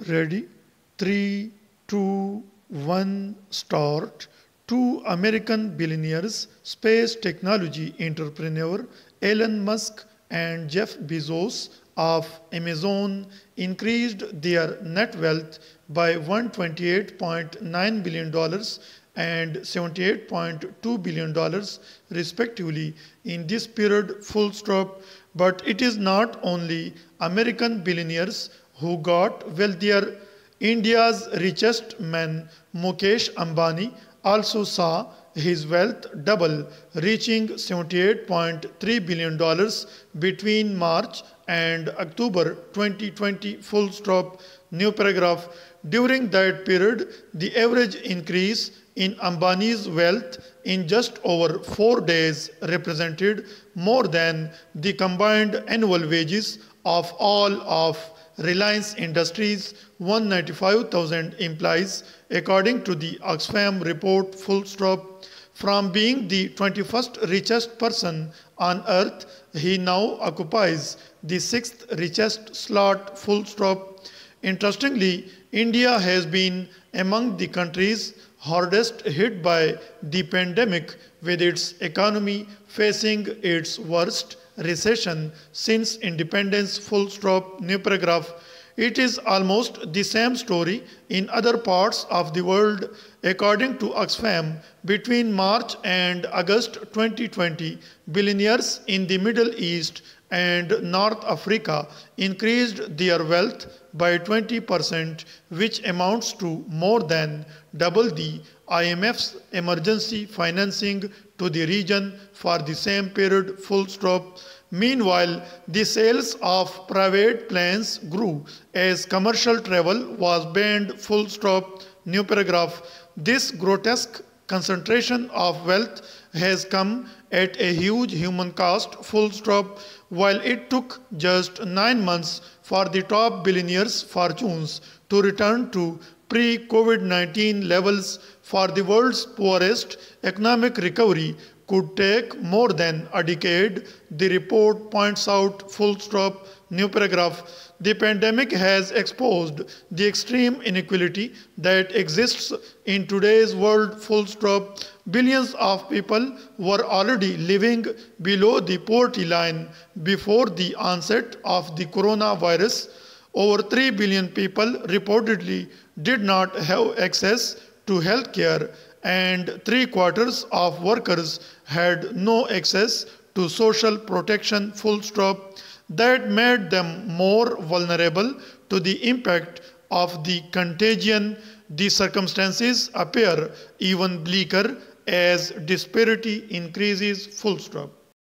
Ready? 3, 2, 1, start. Two American billionaires, space technology entrepreneur Elon Musk and Jeff Bezos of Amazon increased their net wealth by $128.9 billion and $78.2 billion respectively in this period full stop. But it is not only American billionaires who got wealthier. India's richest man Mukesh Ambani also saw his wealth double, reaching $78.3 billion between March and October 2020 full stop. New paragraph. During that period, the average increase in Ambani's wealth in just over 4 days represented more than the combined annual wages of all of Reliance Industries' 195,000 employees, according to the Oxfam report full stop. From being the 21st richest person on earth, he now occupies the 6th richest slot full stop. Interestingly, India has been among the countries hardest hit by the pandemic, with its economy facing its worst recession since independence full stop. New paragraph. It is almost the same story in other parts of the world. According to Oxfam, between March and August 2020, billionaires in the Middle East and North Africa increased their wealth by 20%, which amounts to more than double the IMF's emergency financing to the region for the same period full stop. Meanwhile, the sales of private planes grew as commercial travel was banned full stop. New paragraph. This grotesque concentration of wealth has come at a huge human cost full stop. While it took just 9 months for the top billionaires' fortunes to return to pre-COVID-19 levels, for the world's poorest, economic recovery could take more than a decade, the report points out full stop. New paragraph. The pandemic has exposed the extreme inequality that exists in today's world full stop. Billions of people were already living below the poverty line before the onset of the coronavirus. Over 3 billion people reportedly did not have access to health care, and 3/4 of workers had no access to social protection full stop. That made them more vulnerable to the impact of the contagion. The circumstances appear even bleaker as disparity increases full stop.